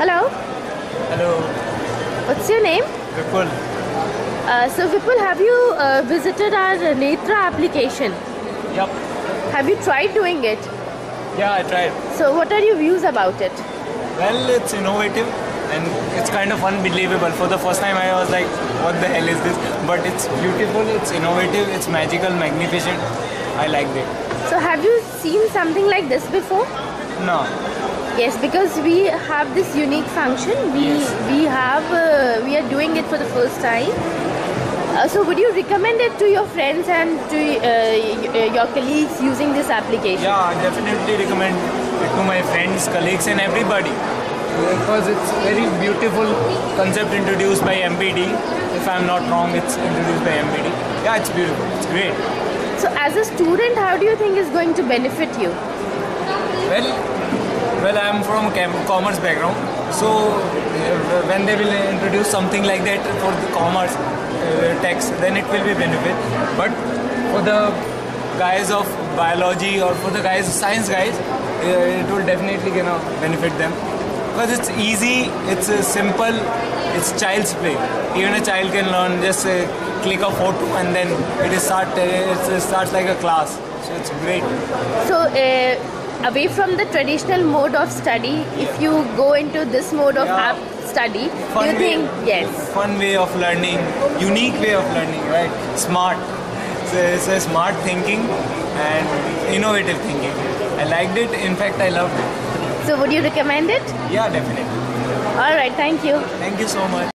Hello. Hello, What's your name? Vipul. So Vipul, have you visited our Nytra application? Yep. Have you tried doing it? Yeah, I tried. So what are your views about it? Well, it's innovative and it's kind of unbelievable. For the first time, I was like, what the hell is this? But it's beautiful, it's innovative, it's magical, magnificent. I liked it. So have you seen something like this before? No. Yes, because we have this unique function. We are doing it for the first time. So would you recommend it to your friends and to your colleagues using this application? Yeah, I definitely recommend it to my friends, colleagues and everybody. Because it's very beautiful concept introduced by MBD. If I'm not wrong, it's introduced by MBD. Yeah, it's beautiful. It's great. So as a student, how do you think it's going to benefit you? Well, I'm from commerce background, so when they will introduce something like that for the commerce text, then it will be benefit. But for the guys of biology or for the guys science guys, it will definitely benefit them because it's easy, it's simple, it's child's play. Even a child can learn. Just click a photo and then it starts like a class. So it's great. So away from the traditional mode of study, if you go into this mode of app study, do you think fun way of learning, unique way of learning, right? Smart. It's a smart thinking and innovative thinking. I liked it. In fact, I loved it. So would you recommend it? Yeah, definitely. All right, thank you. Thank you so much.